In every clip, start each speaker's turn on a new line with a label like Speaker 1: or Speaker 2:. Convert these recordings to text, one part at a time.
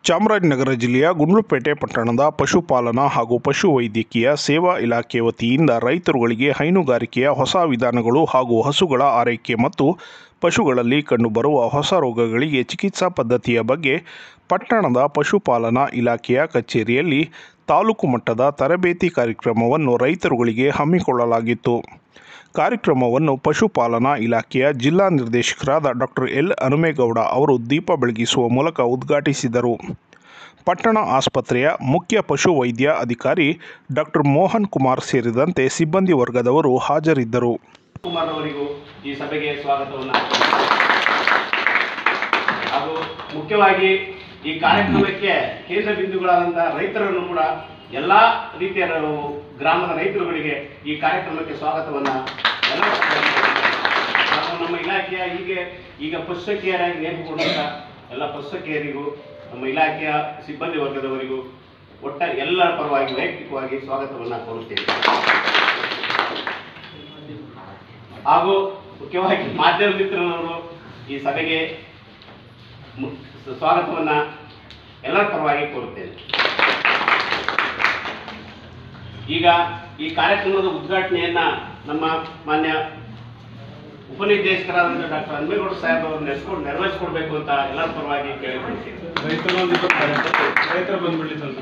Speaker 1: ಚಾಮರಾಜನಗರ ಜಿಲ್ಲೆಯ ಗುಂಡ್ಲುಪೇಟೆ ಪಟ್ಟಣದ ಪಶುಪಾಲನಾ ಹಾಗೂ ಪಶುವೈದ್ಯಕೀಯ ಸೇವಾ ಇಲಾಖೆ ವತಿಯಿಂದ ರೈತರುಗಳಿಗೆ ಹೈನುಗಾರಿಕೆಯ ಹೊಸ ವಿಧಾನಗಳು ಹಾಗೂ ಹಸುಗಳ ಆರೈಕೆ ಮತ್ತು ಪಶುಗಳಲ್ಲಿ ಕಂಡುಬರುವ ಹೊಸ ರೋಗಗಳಿಗೆ ಚಿಕಿತ್ಸಾ ಪದ್ಧತಿಯ ಬಗ್ಗೆ ಪಟ್ಟಣದ ಪಶುಪಾಲನಾ ಇಲಾಖೆಯ ಕಚೇರಿಯಲ್ಲಿ ತಾಲೂಕು ಮಟ್ಟದ ತರಬೇತಿ ಕಾರ್ಯಕ್ರಮವನ್ನು ರೈತರುಗಳಿಗೆ ಹಮ್ಮಿಕೊಳ್ಳಲಾಗಿತ್ತು. ಕಾರ್ಯಕ್ರಮವನ್ನು ಪಶುಪಾಲನಾ ಇಲಾಖೆಯ ಜಿಲ್ಲಾ ನಿರ್ದೇಶಕರಾದ ಡಾಕ್ಟರ್ ಎಲ್ ಹನುಮೇಗೌಡ ಅವರು ದೀಪ ಬೆಳಗಿಸುವ ಮೂಲಕ ಉದ್ಘಾಟಿಸಿದರು. ಪಟ್ಟಣ ಆಸ್ಪತ್ರೆಯ ಮುಖ್ಯ ಪಶುವೈದ್ಯ ಅಧಿಕಾರಿ ಡಾಕ್ಟರ್ ಮೋಹನ್ ಕುಮಾರ್ ಸೇರಿದಂತೆ ಸಿಬ್ಬಂದಿ ವರ್ಗದವರು ಹಾಜರಿದ್ದರು.
Speaker 2: ಕುಮಾರ್ ಅವರಿಗೂ ಈ ಸಭೆಗೆ ಸ್ವಾಗತವನ್ನು ಹಾಗೂ ಮುಖ್ಯವಾಗಿ ಈ ಕಾರ್ಯಕ್ರಮಕ್ಕೆ ಕೇಂದ್ರ ಬಿಂದುಗಳಾದಂತಹ ರೈತರನ್ನು ಕೂಡ ಎಲ್ಲ ರೀತಿಯ ಗ್ರಾಮದ ರೈತರುಗಳಿಗೆ ಈ ಕಾರ್ಯಕ್ರಮಕ್ಕೆ ಸ್ವಾಗತವನ್ನು ಹಾಗೂ ನಮ್ಮ ಇಲಾಖೆಯ ಈಗ ಪಶುಸಖಿಯರಾಗಿ ನೇಮಕಗೊಂಡಂಥ ಎಲ್ಲ ಪಶುಸಖಿಯರಿಗೂ ನಮ್ಮ ಇಲಾಖೆಯ ಸಿಬ್ಬಂದಿ ವರ್ಗದವರಿಗೂ ಒಟ್ಟಾರೆ ಎಲ್ಲರ ಪರವಾಗಿ ವೈಯಕ್ತಿಕವಾಗಿ ಸ್ವಾಗತವನ್ನು ಕೋರುತ್ತೇವೆ. ಹಾಗೂ ಮುಖ್ಯವಾಗಿ ಮಾಧ್ಯಮ ಮಿತ್ರರವರು ಈ ಸಭೆಗೆ ಸ್ವಾಗತವನ್ನು ಎಲ್ಲರ ಪರವಾಗಿ ಕೋರುತ್ತೇನೆ. ಈಗ ಈ ಕಾರ್ಯಕ್ರಮದ ಉದ್ಘಾಟನೆಯನ್ನ ನಮ್ಮ ಮಾನ್ಯ ಉಪನಿರ್ದೇಶಕರಾದ ಡಾಕ್ಟರ್ ಹನುಮೇಗೌಡ ಸಾಹೇಬ್ ಅವರು ನೆರವೇರಿಸಿಕೊಡ್ಬೇಕು ಅಂತ ಎಲ್ಲರ ಪರವಾಗಿ ಕೇಳಿಕೊಳ್ತೀನಿ. ರೈತರು ಬಂದ್ಬಿಡ್ಲಿ ಸ್ವಲ್ಪ.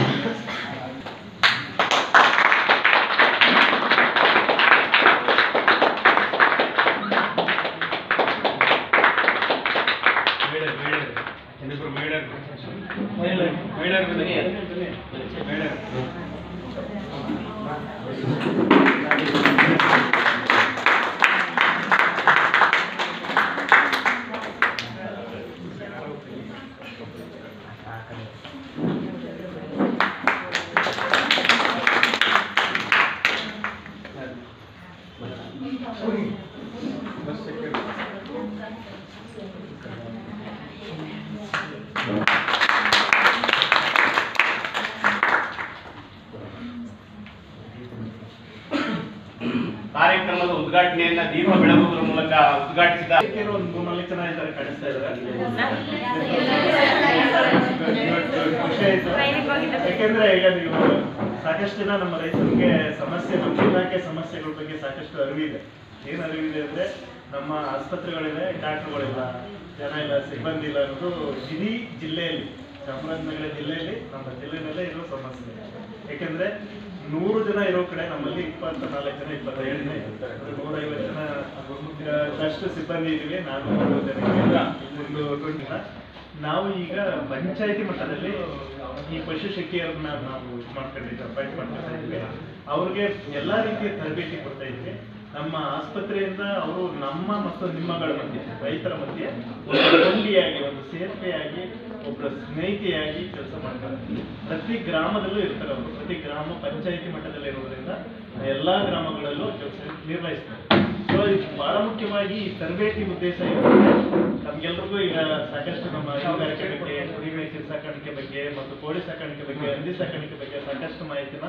Speaker 2: ಕಾರ್ಯಕ್ರಮದ ಉದ್ಘಾಟನೆಯನ್ನ ದೀಪ ಬೆಳಗುವುದರ ಮೂಲಕ ಉದ್ಘಾಟಿಸಿದ ಒಂದು 3-4 ಜನ ಇದ್ದಾರೆ, ಕಾಣಿಸ್ತಾ ಇದ್ದಾರೆ. ಯಾಕೆಂದ್ರೆ ಈಗ ನೀವು ಸಾಕಷ್ಟು ಜನ ನಮ್ಮ ರೈತರಿಗೆ ಸಮಸ್ಯೆ, ನಮ್ಮ ಇಲಾಖೆ ಸಮಸ್ಯೆಗಳ ಬಗ್ಗೆ ಸಾಕಷ್ಟು ಅರಿವಿದೆ. ಏನು ಅರಿವಿದೆ ಅಂದ್ರೆ ನಮ್ಮ ಆಸ್ಪತ್ರೆಗಳಿದೆ, ಡಾಕ್ಟರ್ಗಳಿಲ್ಲ, ಜನ ಇಲ್ಲ, ಸಿಬ್ಬಂದಿ ಇಲ್ಲ ಅನ್ನೋದು ಇಡೀ ಜಿಲ್ಲೆಯಲ್ಲಿ, ಚಾಮರಾಜನಗರ ಜಿಲ್ಲೆಯಲ್ಲಿ, ನಮ್ಮ ಜಿಲ್ಲೆಯಲ್ಲೇ ಇರೋ ಸಮಸ್ಯೆ. ಯಾಕೆಂದ್ರೆ 100 ಜನ ಇರೋ ಕಡೆ ನಮ್ಮಲ್ಲಿ 24 ಜನ 25 ಜನ ಇರ್ತಾರೆ. 150 ಜನ ಅಷ್ಟು ಸಿಬ್ಬಂದಿ ಇದೀವಿ. 400 ಜನ ನಾವು ಈಗ ಪಂಚಾಯತಿ ಮಟ್ಟದಲ್ಲಿ ಈ ಪಶು ಸಖಿಯರನ್ನ ನಾವು ಮಾಡ್ಕೊಂಡಿದ್ದೀವಿ, ಅಪಾಯಿಂಟ್ ಮಾಡ್ಕೊಂಡಿದ್ದೀವಿ. ಅವ್ರಿಗೆ ಎಲ್ಲಾ ರೀತಿಯ ತರಬೇತಿ ಕೊಡ್ತಾ ಇದ್ವಿ. ನಮ್ಮ ಆಸ್ಪತ್ರೆಯಿಂದ ಅವರು ನಮ್ಮ ಮತ್ತು ನಿಮ್ಮಗಳ ಮಧ್ಯೆ, ರೈತರ ಮಧ್ಯೆ ಒಂದು ಕೊಂಡಿಯಾಗಿ, ಒಂದು ಸೇರ್ಪೆಯಾಗಿ, ಒಬ್ಬರ ಸ್ನೇಹಿತೆಯಾಗಿ ಕೆಲಸ ಮಾಡ್ತಾರೆ. ಪ್ರತಿ ಗ್ರಾಮದಲ್ಲೂ ಇರ್ತಾರೆ ಅವರು. ಪ್ರತಿ ಗ್ರಾಮ ಪಂಚಾಯತಿ ಮಟ್ಟದಲ್ಲಿ ಇರೋದ್ರಿಂದ ಎಲ್ಲಾ ಗ್ರಾಮಗಳಲ್ಲೂ ಕೆಲಸ ನಿರ್ವಹಿಸ್ತಾರೆ. ಸೊ ಇದು ಬಹಳ ಮುಖ್ಯವಾಗಿ ಈ ತರಬೇತಿ ಉದ್ದೇಶ ಇರುತ್ತೆ. ನಮ್ಗೆಲ್ರಿಗೂ ಈಗ ಸಾಕಷ್ಟು ನಮ್ಮ ಹೈನುಗಾರಿಕೆ ಬಗ್ಗೆ, ಕುರಿ ಮೇಕೆ ಸಾಕಾಣಿಕೆ ಬಗ್ಗೆ ಮತ್ತು ಕೋಳಿ ಸಾಕಾಣಿಕೆ ಬಗ್ಗೆ, ಹಂದಿ ಸಾಕಾಣಿಕೆ ಬಗ್ಗೆ ಸಾಕಷ್ಟು ಮಾಹಿತಿನ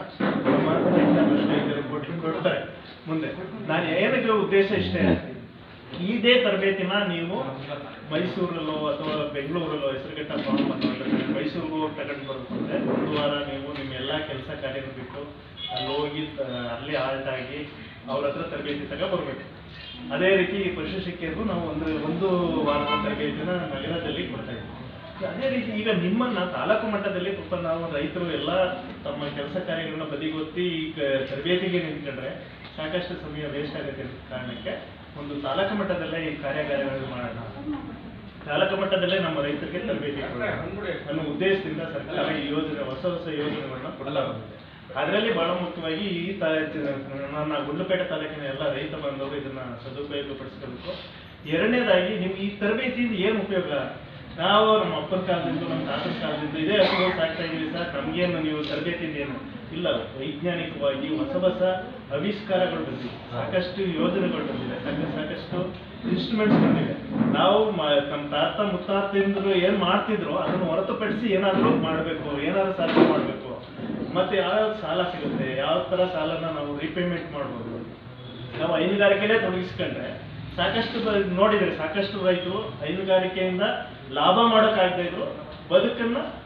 Speaker 2: ಕೊಡ್ತಾರೆ. ಮುಂದೆ ನಾನು ಏನಕ್ಕೆ ಉದ್ದೇಶ ಇಷ್ಟೇ, ಇದೇ ತರಬೇತಿನ ನೀವು ಮೈಸೂರಲ್ಲೋ ಅಥವಾ ಬೆಂಗಳೂರಲ್ಲೋ ಹೆಸರುಘಟ್ಟ ಮೈಸೂರಿಗೂ ಹೋಗಿ ತಗೊಂಡು ಬರ್ಬೇಕಂದ್ರೆ 1 ವಾರ ನೀವು ನಿಮ್ಮ ಎಲ್ಲ ಕೆಲಸ ಕಾರ್ಯನ ಬಿಟ್ಟು ಅಲ್ಲಿ ಹೋಗಿ ಅಲ್ಲಿ ಆಲ್ಟ್ ಆಗಿ ಅವ್ರ ಹತ್ರ ತರಬೇತಿ ಬರ್ಬೇಕು. ಅದೇ ರೀತಿ ಪಶು ಸಖಿಯರಿಗೂ ನಾವು ಒಂದು ವಾರದ ತರಬೇತಿನ ನಗರದಲ್ಲಿ ಕೊಡ್ತಾ ಇದ್ದೀವಿ. ಅದೇ ರೀತಿ ಈಗ ನಿಮ್ಮನ್ನ ತಾಲೂಕು ಮಟ್ಟದಲ್ಲಿ ಪಾಪ ನಾವು ರೈತರು ಎಲ್ಲ ತಮ್ಮ ಕೆಲಸ ಕಾರ್ಯಗಳನ್ನ ಬದಿಗೊತ್ತಿ ಈಗ ತರಬೇತಿಗೆ ನಿಂತ್ಕೊಂಡ್ರೆ ಸಾಕಷ್ಟು ಸಮಯ ವೇಸ್ಟ್ ಆಗುತ್ತೆ ಕಾರಣಕ್ಕೆ ಒಂದು ತಾಲೂಕು ಮಟ್ಟದಲ್ಲೇ ಈ ಕಾರ್ಯಾಗಾರಗಳನ್ನು ಮಾಡೋಣ, ತಾಲೂಕು ಮಟ್ಟದಲ್ಲೇ ನಮ್ಮ ರೈತರಿಗೆ ತರಬೇತಿ ಕೊಡೋಣ ಅನ್ನೋ ಉದ್ದೇಶದಿಂದ ಸರ್ಕಾರ ಈ ಯೋಜನೆ, ಹೊಸ ಯೋಜನೆಗಳನ್ನ ಕೊಡಲಾಗುತ್ತದೆ. ಅದರಲ್ಲಿ ಬಹಳ ಮುಖ್ಯವಾಗಿ ಈ ನನ್ನ ಗುಂಡ್ಲುಪೇಟೆ ತಾಲೂಕಿನ ಎಲ್ಲ ರೈತ ಬಾಂಧವರು ಇದನ್ನ ಸದುಪಯೋಗ ಪಡಿಸ್ಕೋಬೇಕು. ಎರಡನೇದಾಗಿ ನಿಮ್ಗೆ ಈ ತರಬೇತಿಯಿಂದ ಏನು ಉಪಯೋಗ? ನಾವು ನಮ್ಮ ಅಪ್ಪನ ಕಾಲದಿಂದ, ನಮ್ಮ ತಾತನ ಕಾಲದಿಂದ ಇದೇ ಹಸುಗಳು ಸಾಕ್ತಾ ಇದೀವಿ ಸರ್, ನಮ್ಗೇನು ನೀವು ತರಬೇತಿಯಿಂದ ಏನು ಇಲ್ಲ. ವೈಜ್ಞಾನಿಕವಾಗಿ ಹೊಸ ಆವಿಷ್ಕಾರಗಳು ಬಂದಿವೆ, ಸಾಕಷ್ಟು ಯೋಜನೆಗಳು ಬಂದಿವೆ, ಸಾಕಷ್ಟು ಇನ್ಸ್ಟ್ರೂಮೆಂಟ್ಸ್ ಬಂದಿವೆ. ನಾವು ನಮ್ಮ ತಾತ ಮುತ್ತಾತಿಂದ್ರು ಏನ್ ಮಾಡ್ತಿದ್ರು ಅದನ್ನು ಹೊರತುಪಡಿಸಿ ಏನಾದರೂ ಮಾಡಬೇಕು, ಏನಾದ್ರು ಸಾಧನೆ ಮಾಡಬೇಕು. ಮತ್ತೆ ಯಾವ ಸಾಲ ಸಿಗುತ್ತೆ, ಯಾವ ತರ ಸಾಲನ ನಾವು ರೀಪೇಮೆಂಟ್ ಮಾಡ್ಬೋದು. ನಾವು ಹೈನುಗಾರಿಕೆಯಲ್ಲೇ ತೊಡಗಿಸ್ಕೊಂಡ್ರೆ ಸಾಕಷ್ಟು ನೋಡಿದ್ರೆ ಸಾಕಷ್ಟು ರೈತರು ಹೈನುಗಾರಿಕೆಯಿಂದ ಲಾಭ ಮಾಡೋಕ್ಕಾಗದೇ ಇದ್ರು ಬದುಕನ್ನ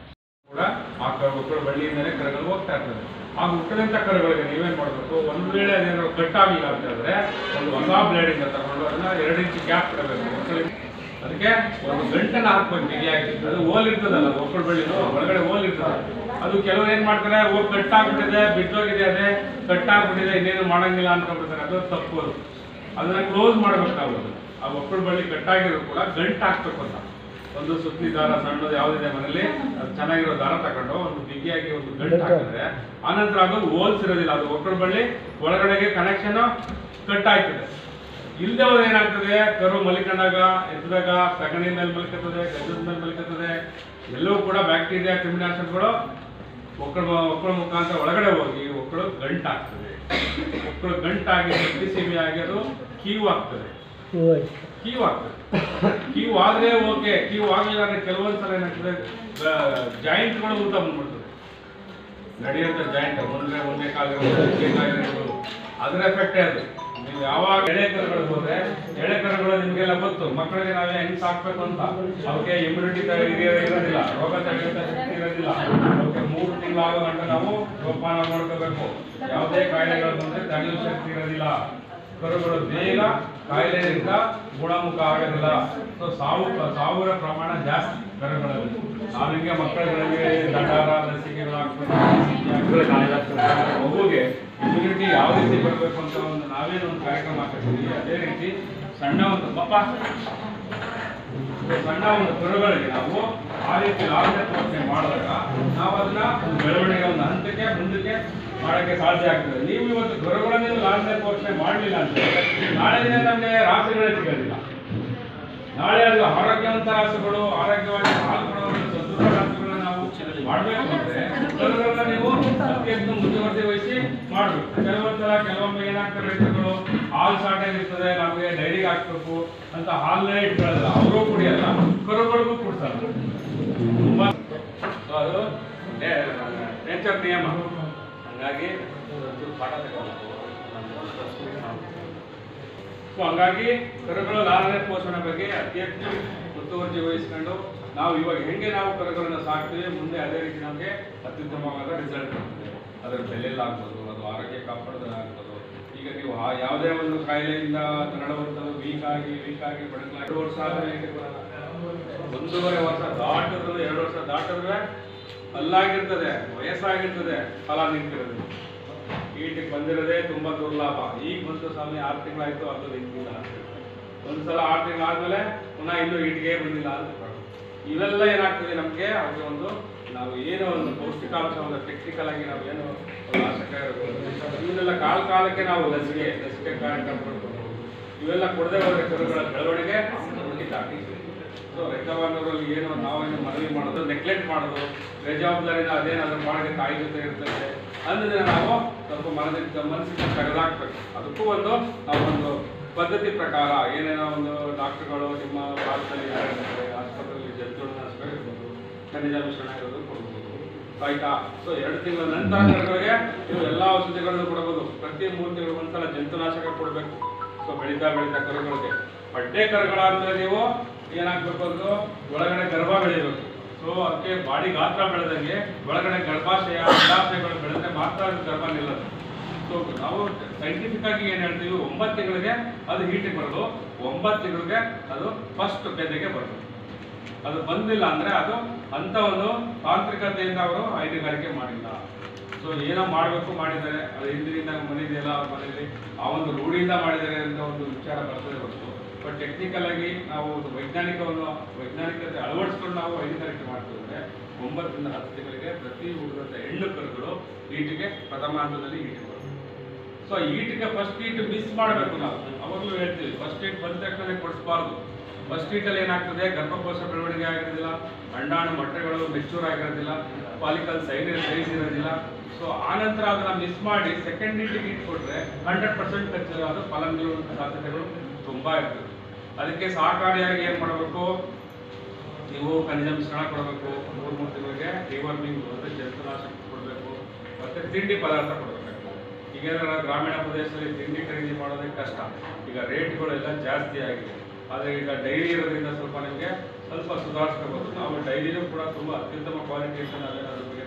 Speaker 3: ಕೂಡ ಆ ಒಕ್ಕಳ ಬಳ್ಳಿಯಿಂದಲೇ ಕರುಗಳು ಹೋಗ್ತಾ ಇರ್ತದೆ. ಆ ಹುಟ್ಟಿದಂಥ ಕರುಗಳಿಗೆ ನೀವೇನು ಮಾಡಬೇಕು, ಒಂದು ವೇಳೆ ಅದೇನಾದ್ರು ಕಟ್ಟಾಗಿಲ್ಲ ಅಂತ ಹೇಳಿದ್ರೆ ಒಂದು ಹೊಸ ಬ್ಲೇಡಿಂದ ತಗೊಂಡು ಅದನ್ನ 2 ಇಂಚ್ ಗ್ಯಾಪ್ ಇಡಬೇಕು. ಅದಕ್ಕೆ ಒಂದು ಗಂಟನ್ನು ಹಾಕ್ಬೇಕು ಬಿಗಿಯಾಗಿ. ಅದು ಹೋಲ್ ಇರ್ತದಲ್ಲ, ಒಕ್ಕಳ ಬಳ್ಳಿದು ಹೊರಗಡೆ ಹೋಲ್ ಇರ್ತದೆ. ಅದು ಕೆಲವರು ಏನ್ ಮಾಡ್ತಾರೆ, ಕಟ್ಟಾಗ್ಬಿಟ್ಟಿದೆ, ಬಿದ್ದೋಗಿದೆ, ಅದೇ ಕಟ್ಟಾಗ್ಬಿಟ್ಟಿದೆ, ಇನ್ನೇನು ಮಾಡಂಗಿಲ್ಲ ಅನ್ಕೊಂಡ್ಬಿಡ್ತಾರೆ. ಅದು ತಪ್ಪು. ಅದನ್ನ ಕ್ಲೋಸ್ ಮಾಡ್ಬೇಕಾಗೋದು. ಆ ಒಕ್ಕಳ ಬಳ್ಳಿ ಕಟ್ಟಾಗಿರೋ ಕೂಡ ಗಂಟು ಹಾಕ್ಬೇಕು ಅಂತ. ಒಂದು ಸುತ್ತಲಿ ದಾರ ಸಣ್ಣದು ಯಾವುದಿದೆ ಮನೇಲಿ ಅದು ಚೆನ್ನಾಗಿರೋ ದಾರ ತಗೊಂಡು ಒಂದು ಬಿಗಿಯಾಗಿ ಒಂದು ಗಂಟು ಹಾಕಿದ್ರೆ ಆನಂತರ ಅದು ಹೋಲ್ಸ್ ಇರೋದಿಲ್ಲ. ಅದು ಒಕ್ಕಳ ಬಳ್ಳಿ ಒಳಗಡೆಗೆ ಕನೆಕ್ಷನ್ ಕಟ್ ಆಗ್ತದೆ. ಇಲ್ಲದೆ ಹೋದ್ರೆ ಏನಾಗ್ತದೆ, ಕರು ಮಲಿಕೊಂಡಾಗ ಎದ್ದಾಗ ಸಗಣಿ ಮೇಲೆ ಮಲಿಕತ್ತದೆ, ಗದ್ದದ ಮೇಲೆ ಮಲಿಕತ್ತದೆ. ಎಲ್ಲವೂ ಕೂಡ ಬ್ಯಾಕ್ಟೀರಿಯಾ ಕ್ರಿಮಿನಾಶಕಗಳು ಒಕ್ಕಳ ಮುಖಾಂತರ ಒಳಗಡೆ ಹೋಗಿ ಒಕ್ಕಳು ಗಂಟಾಗ್ತದೆ. ಒಕ್ಕಳು ಗಂಟಾಗಿ ಸಿಮಿ ಆಗಿ ಅದು ಕೀವು ಆಗ್ತದೆ. ಕೀವು ಆಗ್ತದೆ. ಕೀವು ಆದ್ರೆ ಓಕೆ, ಕೀವು ಆಗಲಿಲ್ಲ ಅಂದ್ರೆ ಕೆಲವೊಂದ್ಸಲ ಏನಾಗ್ತದೆ, ಜಾಯಿಂಟ್ಗಳು ಊಟ ಬಂದ್ಬಿಡ್ತದೆ. ನಡೆಯುವಂಥ ಜಾಯಿಂಟ್ ಒಂದೇ ಕಾಲಿರ್ಬೋದು, ಅದರ ಎಫೆಕ್ಟೇ ಅದು. ನೀವು ಯಾವಾಗ ಎಳೆ ಕರುಗಳು ಹೋದ್ರೆ, ಎಳೆ ಕರುಗಳು ನಿಮಗೆಲ್ಲ ಗೊತ್ತು, ಮಕ್ಕಳಿಗೆ ನಾವೇ ಹೆಂಗ್ ಸಾಕ್ಬೇಕು ಅಂತ. ಅವಕ್ಕೆ ಇಮ್ಯುನಿಟಿ ಇರೋದಿಲ್ಲ, ರೋಗ ತಡೆಯುವಂಥ ಶಕ್ತಿ ಇರೋದಿಲ್ಲ. ಅವಕ್ಕೆ 3 ತಿಂಗಳಾಗೋ ಗಂಟ ನಾವು ಜೋಪಾನ ಮಾಡ್ಕೋಬೇಕು. ಯಾವುದೇ ಕಾಯಿಲೆಗಳು ಬಂದ್ರೆ ತಡೆಯುವ ಶಕ್ತಿ ಇರೋದಿಲ್ಲ. ಕರುಗಳು ಬೇಗ ಕಾಯಿಲೆಯಿಂದ ಗುಣಮುಖ ಆಗೋದಿಲ್ಲ. ಸೊ ಸಾವಿರ ಪ್ರಮಾಣ ಜಾಸ್ತಿ ಕರುಗಳಲ್ಲಿ. ನಾವಿಗೆ ಮಕ್ಕಳುಗಳಿಗೆ ದಟಾರ ಲಸಿಕೆಗಳು ಹಾಕ್ಬೇಕು, ಮಗುಗೆ ಇಮ್ಯುನಿಟಿ ಯಾವ ರೀತಿ ಬರಬೇಕು ಅಂತ ಒಂದು ನಾವೇನು ಒಂದು ಕಾರ್ಯಕ್ರಮ ಹಾಕಿರ್ತೀವಿ. ಅದೇ ರೀತಿ ಸಣ್ಣ ಒಂದು ಕರುಗಳಿಗೆ ನಾವು ಆ ರೀತಿ ಲಾಭನೆ ಪೋಷಣೆ ಮಾಡಿದಾಗ ನಾವು ಅದನ್ನ ಬೆಳವಣಿಗೆ ಒಂದು ಹಂತಕ್ಕೆ ಮುಂದಕ್ಕೆ ಮಾಡೋಕ್ಕೆ ಸಾಧ್ಯ ಆಗ್ತದೆ. ನೀವು ಇವತ್ತು ಕರುಗಳನ್ನೇ ಲಾಭನೆ ಪೋಷಣೆ ಮಾಡಲಿಲ್ಲ ಅಂದ್ರೆ ನಾಳೆ ದಿನ ನಮಗೆ ರಾಸುಗಳೇ ಸಿಗೋದಿಲ್ಲ. ನಾಳೆ ಅದು ಆರೋಗ್ಯವಂತ ರಾಸುಗಳು, ಆರೋಗ್ಯವಾಗಿ ಹಾಲು ಕೊಡುವಂಥ ಸದೃಢ ರಾಸುಗಳನ್ನ ನಾವು ಮಾಡಬೇಕು ಅಂದ್ರೆ ಕರುಗಳನ್ನ ನೀವು ಅತ್ಯಂತ ಮುಂದುವರೆಸಿ ವಹಿಸಿ ಮಾಡಬೇಕು. ಕೆಲವೊಮ್ಮೆ ಏನಾಗ್ತದೆ, ರೈತರುಗಳು ಹಾಲು ಶಾರ್ಟೇಜ್ ಇರ್ತದೆ, ನಮಗೆ ಡೈರಿಗೆ ಹಾಕ್ಬೇಕು ಅಂತ ಹಾಲನ್ನೇ ಇಟ್ಕೊಳ್ಳಲ್ಲ, ಅವರು ಕುಡಿಯಲ್ಲ, ಕರುಗಳಿಗೂ ಕೊಡ್ತಾರೆ. ತುಂಬಾ ಅದು ನೇಚರ್ ನಿಯಮ. ಹಂಗಾಗಿ ಪಾಠ ತಗೊಳ್ಬೇಕು. ಹಂಗಾಗಿ ಕರುಗಳ ಲಾಲನೆ ಪೋಷಣೆ ಬಗ್ಗೆ ಅತ್ಯಂತ ಮುತುವರ್ಜಿ ವಹಿಸ್ಕೊಂಡು ನಾವು ಇವಾಗ ಹೆಂಗೆ ನಾವು ಕರುಗಳನ್ನು ಸಾಕ್ತೀವಿ, ಮುಂದೆ ಅದೇ ರೀತಿ ನಮಗೆ ಅತ್ಯುತ್ತಮವಾದ ರಿಸಲ್ಟ್ ಬರ್ತದೆ. ಅದರ ಬೆಲೆಯಲ್ಲಾಗ್ಬೋದು, ಅದು ಆರೋಗ್ಯ ಕಾಪಾಡೋದಾಗ್ಬೋದು. ಈಗ ನೀವು ಯಾವುದೇ ಒಂದು ಕಾಯಿಲೆಯಿಂದ ನಡುವಂಥದ್ದು ವೀಕ್ ಆಗಿ ಬಡಕಲಾಗಿ 2 ವರ್ಷ ಆದ್ರೆ 1.5 ವರ್ಷ ದಾಟಿದ್ರು, 2 ವರ್ಷ ದಾಟಿದ್ರೆ ಅಲ್ಲಾಗಿರ್ತದೆ, ವಯಸ್ಸಾಗಿರ್ತದೆ, ಫಲ ನಿಂತಿರೋದು. ಈಟಿಗೆ ಬಂದಿರೋದೇ ತುಂಬಾ ದುರ್ಲಾಭ. ಈಗ ಬಂದು ಸ್ವಾಮಿ 6 ತಿಂಗಳಾಯ್ತು, ಅದು ನಿಂತಿಲ್ಲ ಅಂತ. ಒಂದ್ಸಲ 6 ತಿಂಗಳಾದ್ಮೇಲೆ ಪುನಃ ಇನ್ನೂ ಈಟಿಗೆ ಬಂದಿಲ್ಲ ಅಂತ. ಇವೆಲ್ಲ ಏನಾಗ್ತದೆ, ನಮಗೆ ಅವ್ರಿಗೆ ಒಂದು ನಾವು ಏನೋ ಒಂದು ಪೌಷ್ಟಿಕಾಂಶವನ್ನು ಟೆಕ್ನಿಕಲ್ ಆಗಿ ನಾವು ಏನು ನಾಶಕ ಇವನ್ನೆಲ್ಲ ಕಾಲಕ್ಕೆ ನಾವು ಲಸಿಕೆ ಕಾರ್ಯಕ್ರಮ ಕೊಡ್ಬೋದು. ಇವೆಲ್ಲ ಕೊಡದೆ ಹೋದ್ರೆ ಕರುಗಳ ಬೆಳವಣಿಗೆ ಕುಂಠಿತ ಆಗ್ತದೆ. ಸೊ ರೈತಬಾಂಧವರಲ್ಲಿ ಏನು ನಾವೇನು ಮನವಿ ಮಾಡೋದು, ನೆಗ್ಲೆಕ್ಟ್ ಮಾಡೋದು, ಬೇಜವಾಬ್ದಾರಿಯಿಂದ ಅದೇನಾದ್ರೂ ಮಾಡಿದ್ರೆ ತಾಯಿ ಜೊತೆ ಇರ್ತದೆ ಅಂದ್ರೆ ನಾವು ಸ್ವಲ್ಪ ಮನಸ್ಸಿಗೆ ತೆಗೆದಾಕ್ಬೇಕು. ಅದಕ್ಕೂ ಒಂದು ನಾವೊಂದು ಪದ್ಧತಿ ಪ್ರಕಾರ ಏನೇನೋ ಒಂದು ಡಾಕ್ಟರ್ಗಳು ನಿಮ್ಮ ಭಾರತದಲ್ಲಿ ಆಸ್ಪತ್ರೆಯಲ್ಲಿ ಜಂತುನಾಶಕ ಇರ್ಬೋದು, ಖನಿಜ ಮಿಶ್ರಣ ಇರೋದು ಕೊಡ್ಬೋದು, ಆಯ್ತಾ. ಸೊ 2 ತಿಂಗಳ ನಂತರ ಕರುಗಳಿಗೆ ನೀವು ಎಲ್ಲ ಔಷಧಿಗಳನ್ನು ಕೊಡಬಹುದು. ಪ್ರತಿ 3 ತಿಂಗಳು ಒಂದ್ಸಲ ಜಂತುನಾಶಕ ಕೊಡಬೇಕು. ಸೊ ಬೆಳೀತಾ ಕರುಗಳಿಗೆ ಬಡ್ಡೆ ಕರುಗಳಾದ್ಮೇಲೆ ನೀವು ಏನಾಗಬೇಕು, ಅದು ಒಳಗಡೆ ಗರ್ಭ ಬೆಳಿಬೇಕು. ಸೊ ಅದಕ್ಕೆ ಬಾಡಿ ಗಾತ್ರ ಬೆಳೆದಂಗೆ ಒಳಗಡೆ ಗರ್ಭಾಶಯಗಳು ಬೆಳೆದ್ರೆ ಮಾತ್ರ ಅದು ಗರ್ಭ ನಿಲ್ಲದು. ಸೊ ನಾವು ಸೈಂಟಿಫಿಕ್ ಆಗಿ ಏನು ಹೇಳ್ತೀವಿ, 9 ತಿಂಗಳಿಗೆ ಅದು ಹೀಟಿಗೆ ಬರೋದು, 9 ತಿಂಗಳಿಗೆ ಅದು ಫಸ್ಟ್ ಬೆದೆಗೆ ಬರೋದು. ಅದು ಬಂದಿಲ್ಲ ಅಂದ್ರೆ ಅದು ಅಂತ ಒಂದು ತಾಂತ್ರಿಕತೆಯಿಂದ ಅವರು ಹೈನುಗಾರಿಕೆ ಮಾಡಿಲ್ಲ. ಸೊ ಏನೋ ಮಾಡಬೇಕು ಮಾಡಿದ್ದಾರೆ, ಅದು ಹಿಂದಿನಿಂದ ಮನೆಯದೆಲ್ಲ ಅವ್ರ ಮನೆಯಲ್ಲಿ ಆ ಒಂದು ರೂಢಿಯಿಂದ ಮಾಡಿದ್ದಾರೆ ಅಂತ ಒಂದು ವಿಚಾರ ಬರ್ತದೆ ಹೊರತು. ಬಟ್ ಟೆಕ್ನಿಕಲ್ ಆಗಿ ನಾವು ವೈಜ್ಞಾನಿಕತೆ ಅಳವಡಿಸ್ಕೊಂಡು ನಾವು ಹೈನುಗಾರಿಕೆ ಮಾಡ್ತಿದ್ರೆ 9 ರಿಂದ 10 ತಿಂಗಳಿಗೆ ಪ್ರತಿ ಹುಡುಗಂತ ಹೆಣ್ಣು ಕರುಗಳು ಈಟಿಗೆ ಪ್ರಥಮ ಹಂತದಲ್ಲಿ ಈಟಿಗೆ ಬರುತ್ತೆ. ಸೊ ಈಟಿಗೆ ಫಸ್ಟ್ ಈಟ್ ಮಿಸ್ ಮಾಡಬೇಕು. ನಾವು ಅವಾಗಲೂ ಹೇಳ್ತೀವಿ, ಫಸ್ಟ್ ಈಟ್ ಬಂದ ತಕ್ಷಣ ಕೊಡಿಸಬಾರ್ದು. ಫಸ್ಟ್ ಈಟಲ್ಲಿ ಏನಾಗ್ತದೆ, ಗರ್ಭಕೋಶ ಬೆಳವಣಿಗೆ ಆಗಿರೋದಿಲ್ಲ, ಅಂಡಾಣು ಮೊಟ್ಟೆಗಳು ಮೆಚೂರ್ ಆಗಿರೋದಿಲ್ಲ, ಪಾಲಿಕಲ್ ಸೈಜ್ ಇರೋದಿಲ್ಲ. ಸೊ ಆನಂತರ ಅದನ್ನ ಮಿಸ್ ಮಾಡಿ ಸೆಕೆಂಡ್ ಈಟಿಗೆ ಈಟ್ ಕೊಟ್ಟರೆ 100% ಖಚಿತವಾದ ಫಲ ನೀಡುವಂಥ ಸಾಧ್ಯತೆಗಳು ತುಂಬಾ ಇರ್ತದೆ. ಅದಕ್ಕೆ ಸಹಕಾರಿಯಾಗಿ ಏನು ಮಾಡಬೇಕು, ನೀವು ಖನಿಜ ಮಿಶ್ರಣ ಕೊಡಬೇಕು, 3 ತಿಂಗಳಿಗೆ ಡಿವರ್ಮಿಂಗ್ ಅಂದರೆ ಜಂತುನಾಶಕ ಕೊಡಬೇಕು, ಮತ್ತೆ ತಿಂಡಿ ಪದಾರ್ಥ ಕೊಡಬೇಕಾಗ್ತದೆ. ಈಗ ಗ್ರಾಮೀಣ ಪ್ರದೇಶದಲ್ಲಿ ತಿಂಡಿ ಖರೀದಿ ಮಾಡೋದಕ್ಕೆ ಕಷ್ಟ. ಈಗ ರೇಟ್ಗಳೆಲ್ಲ ಜಾಸ್ತಿ ಆಗಿದೆ. ಆದರೆ ಈಗ ಡೈರಿ ಇರೋದ್ರಿಂದ ಸ್ವಲ್ಪ ನಿಮಗೆ ಸ್ವಲ್ಪ ಸುಧಾರಿಸ್ಕೋಬೋದು. ನಾವು ಡೈರಿನೂ ಕೂಡ ತುಂಬ ಅತ್ಯುತ್ತಮ ಕ್ವಾಲಿಟಿ ಅಂತ ನಾವೇನಾದ್ರು